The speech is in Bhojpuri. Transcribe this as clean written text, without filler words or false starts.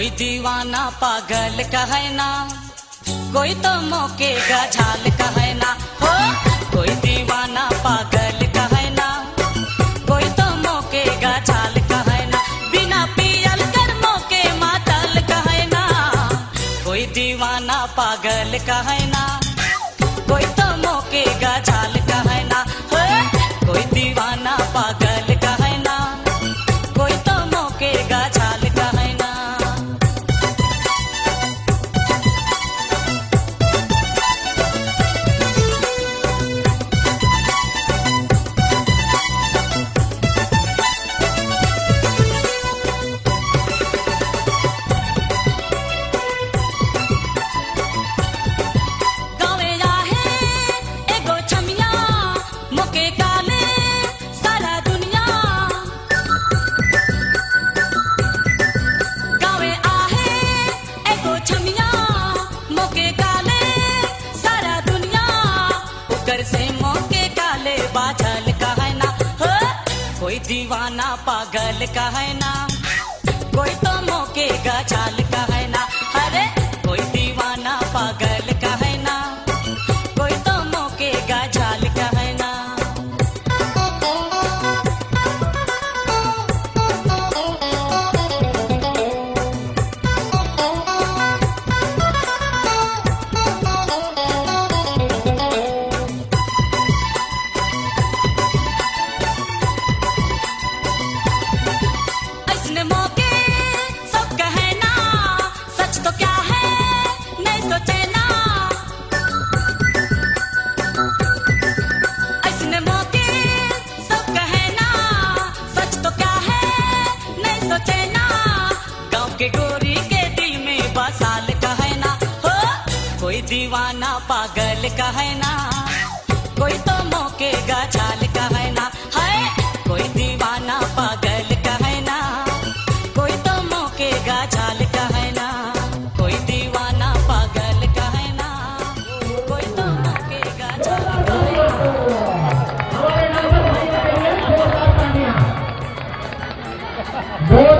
कोई दीवाना पागल कहे ना, कोई तो मौके का झाल कहे ना। हो कोई दीवाना पागल कहे ना, कोई तो मौके का झाल कहे ना। बिना पियल कर मौके मातल कहे ना। कोई दीवाना पागल कहे ना, कोई तो मौके का झाल कहे ना। हो कोई दीवाना पागल कहे ना, कोई तो मौके का झाल कहे ना। से मौके काले बाझल कहे ना। हो कोई दीवाना पागल कहे ना, कोई तो मौके का झाल कहे ना। अरे कोई दीवाना पागल कहे ना, कोई तो मौके का झाल कहे ना। मौके सब कहे ना, सच तो क्या है नहीं सोचे ना। ऐसने मौके सब कहे ना, सच तो क्या है नहीं सोचे ना। गांव के गोरी के दिल में बसाल कहे ना। हो कोई दीवाना पागल कहे ना, कोई तो मौके का झाल कहे ना। है कोई दीवाना पागल कहे ना, कोई तो मौके का झाल कहे ना। कोई दीवाना पागल कहे ना, कोई तो मौके का झाल कहे ना।